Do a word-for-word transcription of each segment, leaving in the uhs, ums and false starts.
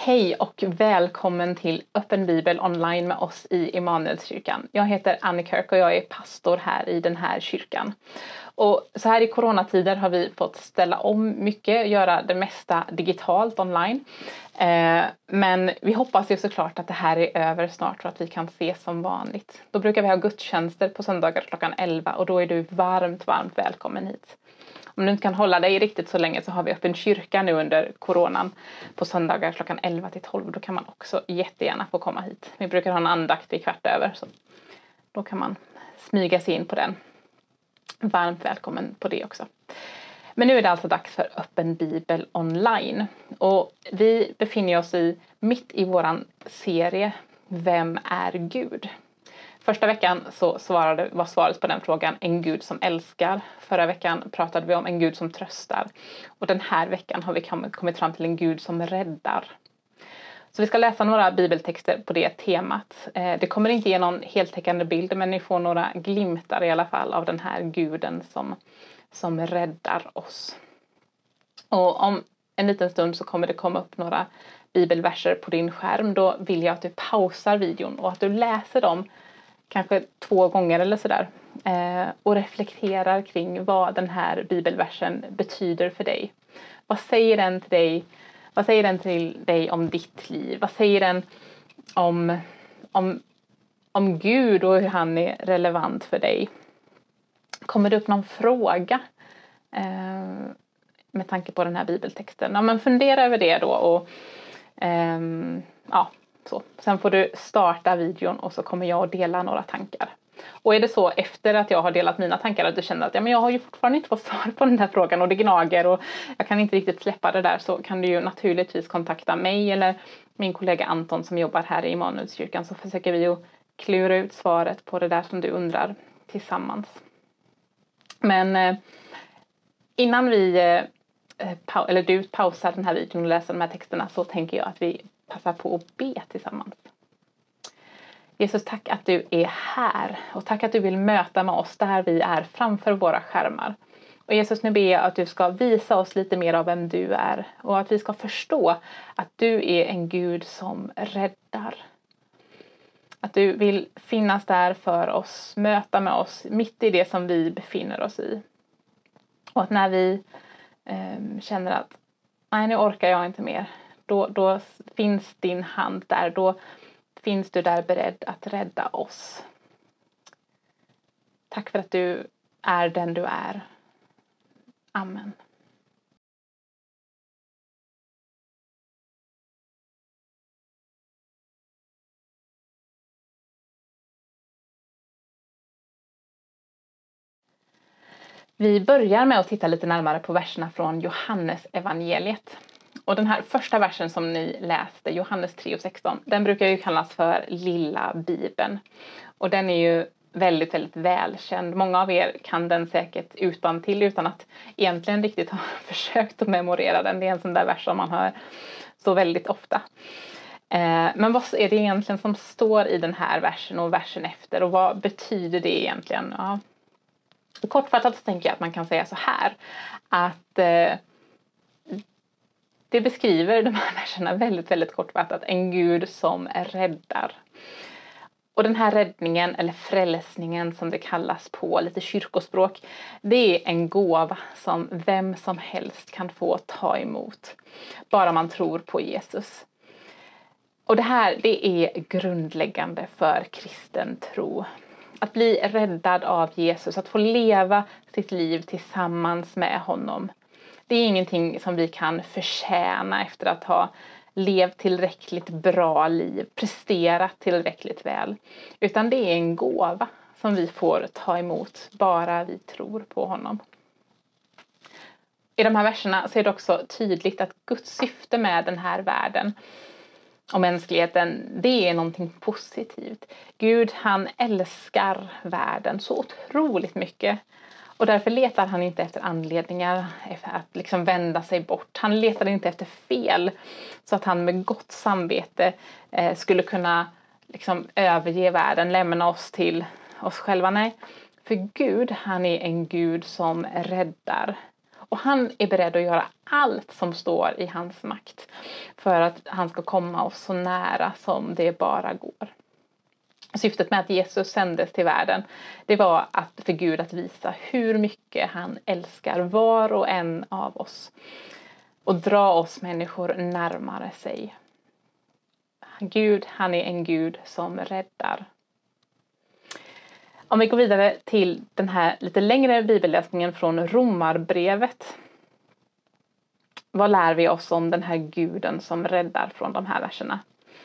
Hej och välkommen till Öppen Bibel online med oss i Emanuelskyrkan. Jag heter Annie Kirk och jag är pastor här i den här kyrkan. Och så här i coronatider har vi fått ställa om mycket, göra det mesta digitalt online. Eh, men vi hoppas ju såklart att det här är över snart så att vi kan ses som vanligt. Då brukar vi ha gudstjänster på söndagar klockan elva och då är du varmt, varmt välkommen hit. Om du inte kan hålla dig riktigt så länge så har vi öppen kyrka nu under coronan på söndagar klockan elva till tolv. Då kan man också jättegärna få komma hit. Vi brukar ha en andakt i kvart över så då kan man smyga sig in på den. Varmt välkommen på det också. Men nu är det alltså dags för Öppen Bibel online. Och vi befinner oss i, mitt i våran serie Vem är Gud? Första veckan så svarade, var svaret på den frågan en Gud som älskar. Förra veckan pratade vi om en Gud som tröstar. Och den här veckan har vi kommit fram till en Gud som räddar. Så vi ska läsa några bibeltexter på det temat. Det kommer inte ge någon heltäckande bild men ni får några glimtar i alla fall av den här Guden som, som räddar oss. Och om en liten stund så kommer det komma upp några bibelverser på din skärm. Då vill jag att du pausar videon och att du läser dem kanske två gånger eller sådär. Eh, och reflekterar kring vad den här bibelversen betyder för dig. Vad säger den till dig? Vad säger den till dig om ditt liv? Vad säger den om, om, om Gud och hur han är relevant för dig? Kommer det upp någon fråga eh, med tanke på den här bibeltexten? Ja, men fundera över det då och eh, ja. Så. Sen får du starta videon och så kommer jag att dela några tankar. Och är det så efter att jag har delat mina tankar att du känner att ja, men jag har ju fortfarande inte fått svar på den här frågan och det gnager och jag kan inte riktigt släppa det där, så kan du ju naturligtvis kontakta mig eller min kollega Anton som jobbar här i Emanuelskyrkan, så försöker vi att klura ut svaret på det där som du undrar tillsammans. Men eh, innan vi eh, pa- eller du pausar den här videon och läser de här texterna så tänker jag att vi passa på att be tillsammans. Jesus, tack att du är här och tack att du vill möta med oss där vi är framför våra skärmar. Och Jesus, nu ber jag att du ska visa oss lite mer av vem du är och att vi ska förstå att du är en Gud som räddar. Att du vill finnas där för oss, möta med oss mitt i det som vi befinner oss i. Och att när vi eh, känner att nej, nu orkar jag inte mer. Då, då finns din hand där. Då finns du där beredd att rädda oss. Tack för att du är den du är. Amen. Vi börjar med att titta lite närmare på verserna från Johannes evangeliet. Och den här första versen som ni läste, Johannes tre och sexton, den brukar ju kallas för lilla bibeln. Och den är ju väldigt, väldigt välkänd. Många av er kan den säkert utan till utan att egentligen riktigt ha försökt att memorera den. Det är en sån där vers som man hör så väldigt ofta. Eh, men vad är det egentligen som står i den här versen och versen efter? Och vad betyder det egentligen? Ja. Kortfattat så tänker jag att man kan säga så här. Att eh, det beskriver de här verserna väldigt, väldigt kortfattat. En Gud som räddar. Och den här räddningen, eller frälsningen som det kallas på lite kyrkospråk, det är en gåva som vem som helst kan få ta emot. Bara man tror på Jesus. Och det här, det är grundläggande för kristen tro. Att bli räddad av Jesus, att få leva sitt liv tillsammans med honom. Det är ingenting som vi kan förtjäna efter att ha levt tillräckligt bra liv, presterat tillräckligt väl. Utan det är en gåva som vi får ta emot bara vi tror på honom. I de här verserna så är det också tydligt att Guds syfte med den här världen och mänskligheten, det är någonting positivt. Gud, han älskar världen så otroligt mycket. Och därför letar han inte efter anledningar efter att liksom vända sig bort. Han letar inte efter fel så att han med gott samvete eh, skulle kunna liksom överge världen, lämna oss till oss själva. Nej, för Gud, han är en Gud som räddar. Och han är beredd att göra allt som står i hans makt för att han ska komma oss så nära som det bara går. Syftet med att Jesus sändes till världen, det var att för Gud att visa hur mycket han älskar var och en av oss. Och dra oss människor närmare sig. Gud, han är en Gud som räddar. Om vi går vidare till den här lite längre bibelläsningen från Romarbrevet. Vad lär vi oss om den här Guden som räddar från de här verserna?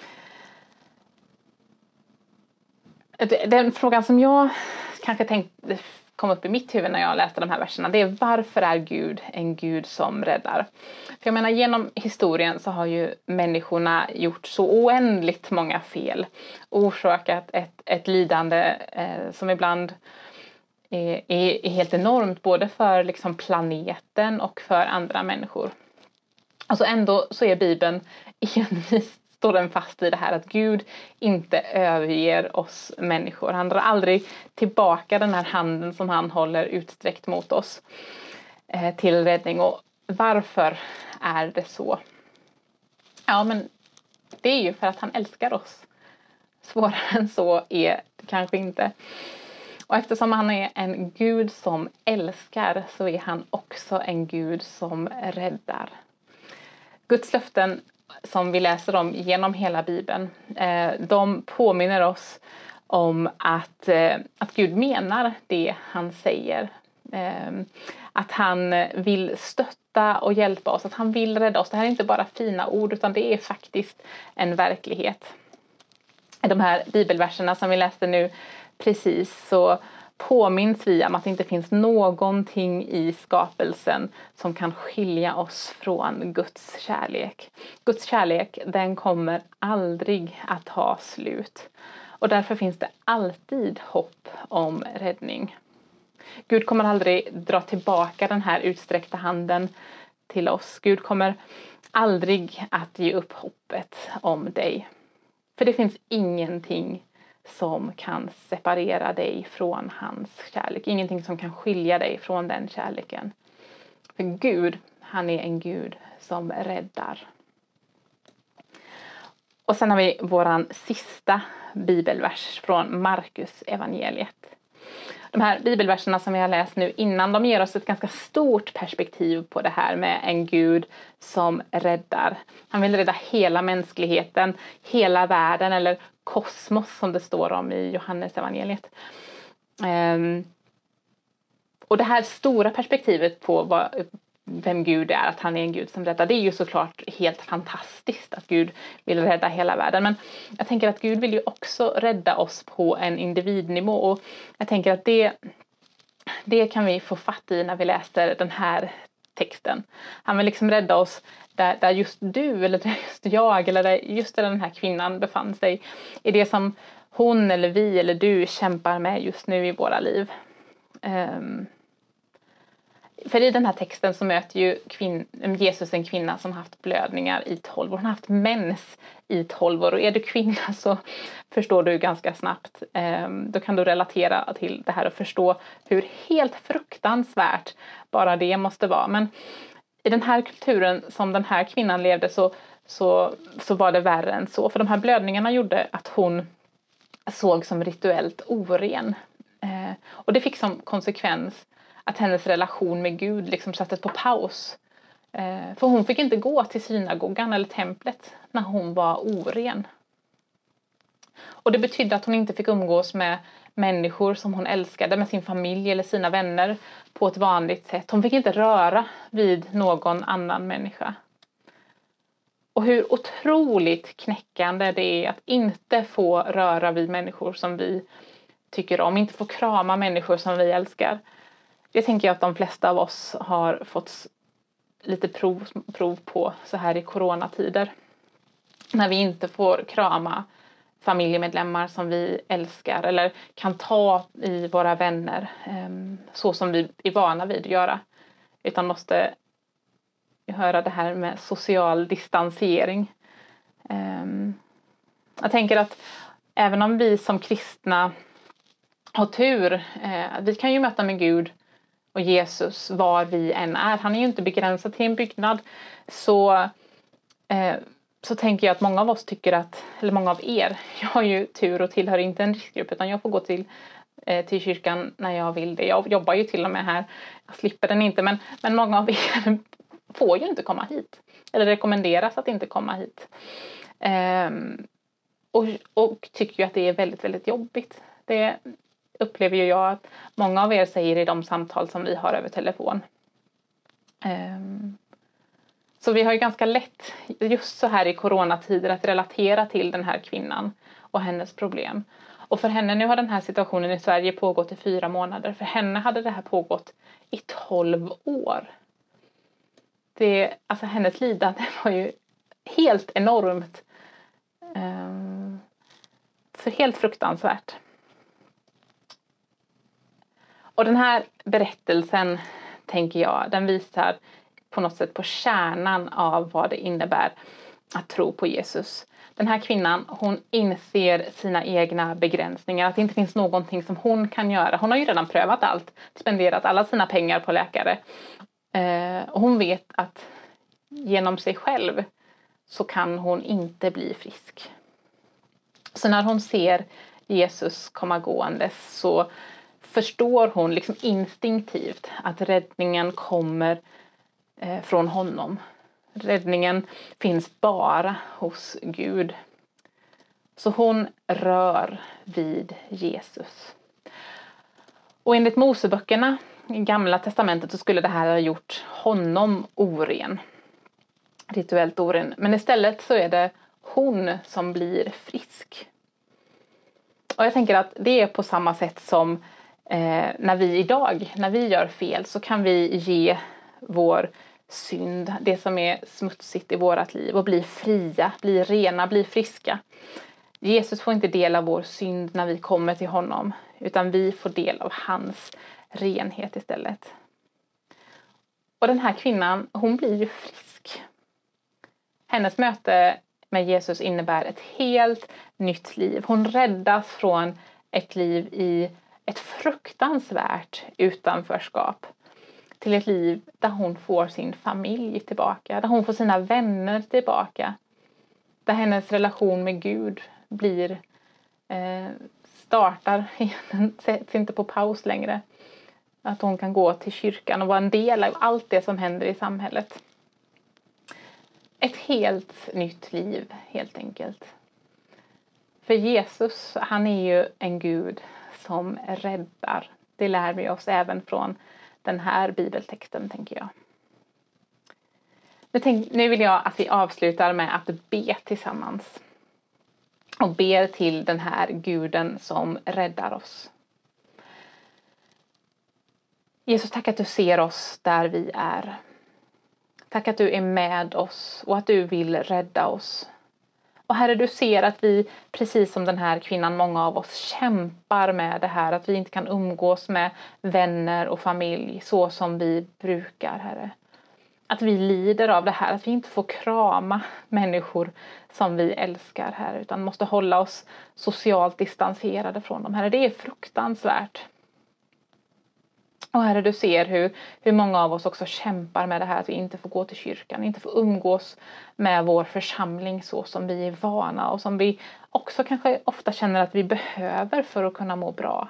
Den frågan som jag kanske tänkte kom upp i mitt huvud när jag läste de här verserna, det är varför är Gud en Gud som räddar? För jag menar, genom historien så har ju människorna gjort så oändligt många fel. Orsakat ett, ett lidande eh, som ibland är, är, är helt enormt, både för liksom planeten och för andra människor. Alltså ändå så är Bibeln envist, står den fast vid det här att Gud inte överger oss människor. Han drar aldrig tillbaka den här handen som han håller utsträckt mot oss eh, till räddning. Och varför är det så? Ja, men det är ju för att han älskar oss. Svårare än så är det kanske inte. Och eftersom han är en Gud som älskar så är han också en Gud som räddar. Guds löften som vi läser om genom hela Bibeln, de påminner oss om att, att Gud menar det han säger. Att han vill stötta och hjälpa oss, att han vill rädda oss. Det här är inte bara fina ord, utan det är faktiskt en verklighet. I de här bibelverserna som vi läste nu precis så påminns vi om att det inte finns någonting i skapelsen som kan skilja oss från Guds kärlek. Guds kärlek, den kommer aldrig att ha slut. Och därför finns det alltid hopp om räddning. Gud kommer aldrig dra tillbaka den här utsträckta handen till oss. Gud kommer aldrig att ge upp hoppet om dig. För det finns ingenting som kan separera dig från hans kärlek. Ingenting som kan skilja dig från den kärleken. För Gud, han är en Gud som räddar. Och sen har vi våran sista bibelvers från Markus evangeliet. De här bibelverserna som vi har läst nu innan, de ger oss ett ganska stort perspektiv på det här med en Gud som räddar. Han vill rädda hela mänskligheten, hela världen, eller kosmos som det står om i Johannes evangeliet. Um, och det här stora perspektivet på vad, vem Gud är, att han är en Gud som räddar, det är ju såklart helt fantastiskt att Gud vill rädda hela världen. Men jag tänker att Gud vill ju också rädda oss på en individnivå, och jag tänker att det, det kan vi få fatt i när vi läser den här texten. Han vill liksom rädda oss där, där just du, eller där just jag, eller där just där den här kvinnan befann sig, i det som hon eller vi eller du kämpar med just nu i våra liv. Um, För i den här texten så möter ju kvin- Jesus en kvinna som haft blödningar i tolv år. Hon har haft mens i tolv år. Och är du kvinna så förstår du ganska snabbt. Eh, då kan du relatera till det här och förstå hur helt fruktansvärt bara det måste vara. Men i den här kulturen som den här kvinnan levde så, så, så var det värre än så. För de här blödningarna gjorde att hon såg som rituellt oren. Eh, och det fick som konsekvens att hennes relation med Gud liksom sattes på paus. Eh, för hon fick inte gå till synagogan eller templet när hon var oren. Och det betydde att hon inte fick umgås med människor som hon älskade, med sin familj eller sina vänner på ett vanligt sätt. Hon fick inte röra vid någon annan människa. Och hur otroligt knäckande det är att inte få röra vid människor som vi tycker om, inte få krama människor som vi älskar. Det tänker jag att de flesta av oss har fått lite prov, prov på så här i coronatider. När vi inte får krama familjemedlemmar som vi älskar eller kan ta i våra vänner så som vi är vana vid att göra. Utan måste höra det här med social distansering. Jag tänker att även om vi som kristna har tur, vi kan ju möta med Gud och Jesus var vi än är. Han är ju inte begränsad till en byggnad. Så, eh, så tänker jag att många av oss tycker att, eller många av er, jag har ju tur och tillhör inte en riskgrupp utan jag får gå till, eh, till kyrkan när jag vill det. Jag jobbar ju till och med här, jag slipper den inte, men, men många av er får ju inte komma hit. Eller rekommenderas att inte komma hit. Eh, och, och tycker ju att det är väldigt, väldigt jobbigt. Det upplever ju jag att många av er säger i de samtal som vi har över telefon. Um, så vi har ju ganska lätt just så här i coronatider att relatera till den här kvinnan och hennes problem. Och för henne, nu har den här situationen i Sverige pågått i fyra månader. För henne hade det här pågått i tolv år. Det, alltså hennes lidande var ju helt enormt. Um, för helt fruktansvärt. Och den här berättelsen, tänker jag, den visar på något sätt på kärnan av vad det innebär att tro på Jesus. Den här kvinnan, hon inser sina egna begränsningar, att det inte finns någonting som hon kan göra. Hon har ju redan prövat allt, spenderat alla sina pengar på läkare. Eh, och hon vet att genom sig själv så kan hon inte bli frisk. Så när hon ser Jesus komma gåendes så förstår hon liksom instinktivt att räddningen kommer eh, från honom. Räddningen finns bara hos Gud. Så hon rör vid Jesus. Och enligt Moseböckerna i Gamla testamentet så skulle det här ha gjort honom oren. Rituellt oren. Men istället så är det hon som blir frisk. Och jag tänker att det är på samma sätt som eh, när vi idag, när vi gör fel så kan vi ge vår synd, det som är smutsigt i vårat liv och bli fria, bli rena, bli friska. Jesus får inte del av vår synd när vi kommer till honom utan vi får del av hans renhet istället. Och den här kvinnan, hon blir ju frisk. Hennes möte med Jesus innebär ett helt nytt liv. Hon räddas från ett liv i ett fruktansvärt utanförskap till ett liv där hon får sin familj tillbaka, där hon får sina vänner tillbaka, där hennes relation med Gud blir eh, startar, sätts inte på paus längre, att hon kan gå till kyrkan och vara en del av allt det som händer i samhället. Ett helt nytt liv, helt enkelt. För Jesus, han är ju en Gud som räddar. Det lär vi oss även från den här bibeltexten, tänker jag. Nu, tänk, nu vill jag att vi avslutar med att be tillsammans. Och ber till den här guden som räddar oss. Jesus, tack att du ser oss där vi är. Tack att du är med oss och att du vill rädda oss. Och Herre, du ser att vi, precis som den här kvinnan, många av oss kämpar med det här. Att vi inte kan umgås med vänner och familj så som vi brukar, Herre. Att vi lider av det här, att vi inte får krama människor som vi älskar, Herre. Utan måste hålla oss socialt distanserade från dem, Herre. Det är fruktansvärt. Och Herre, du ser hur, hur många av oss också kämpar med det här att vi inte får gå till kyrkan, inte får umgås med vår församling så som vi är vana och som vi också kanske ofta känner att vi behöver för att kunna må bra.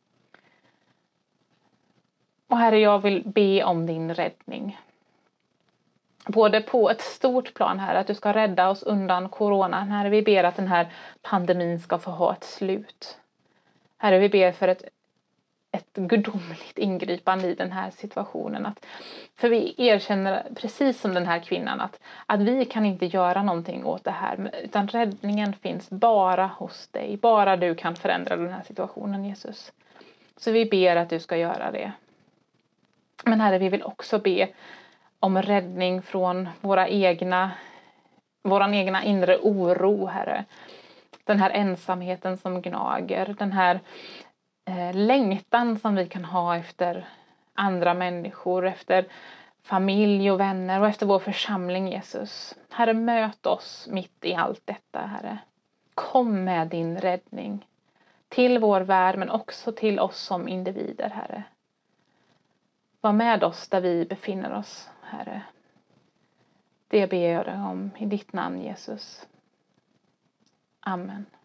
Och Herre, jag vill be om din räddning. Både på ett stort plan, Herre, att du ska rädda oss undan coronan. Herre, vi ber att den här pandemin ska få ha ett slut. Herre, vi ber för ett ett gudomligt ingripande i den här situationen. Att, för vi erkänner precis som den här kvinnan att, att vi kan inte göra någonting åt det här. Utan räddningen finns bara hos dig. Bara du kan förändra den här situationen, Jesus. Så vi ber att du ska göra det. Men Herre, vi vill också be om räddning från våra egna, våran egna inre oro, Herre. Den här ensamheten som gnager. Den här längtan som vi kan ha efter andra människor, efter familj och vänner och efter vår församling, Jesus. Herre, möt oss mitt i allt detta, Herre. Kom med din räddning till vår värld men också till oss som individer, Herre. Var med oss där vi befinner oss, Herre. Det ber jag dig om i ditt namn, Jesus. Amen.